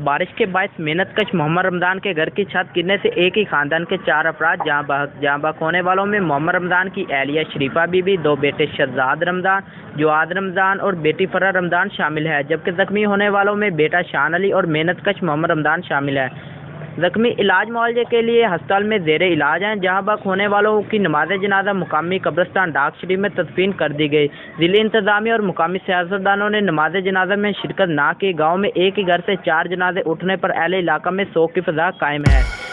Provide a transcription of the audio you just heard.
بارش کے باعث محنت کش محمد رمضان کے گھر کی چھت گرنے سے ایک ہی خاندان کے 4 افراد جاں بحق ہونے والوں میں محمد رمضان کی اہلیہ شریفہ بی بی، 2 بیٹے شہزاد رمضان، جواد رمضان اور بیٹی فرح رمضان شامل ہے، جبکہ زخمی ہونے والوں میں بیٹا شان علی اور محنت کش محمد رمضان شامل ہے۔ زخمی علاج معالجے کے لیے ہسپتال میں زیر علاج ہیں۔ جہاں بحق ہونے والوں کی نماز جنازہ مقامی قبرستان ڈاک شریف میں تدفین کر دی گئی۔ ضلعی انتظامیہ اور مقامی سیاستدانوں نے نماز جنازہ میں شرکت نہ کی۔ گاؤں میں ایک ہی گھر سے 4 جنازے اٹھنے پر اہل علاقہ میں سوگ کی فضا قائم ہے۔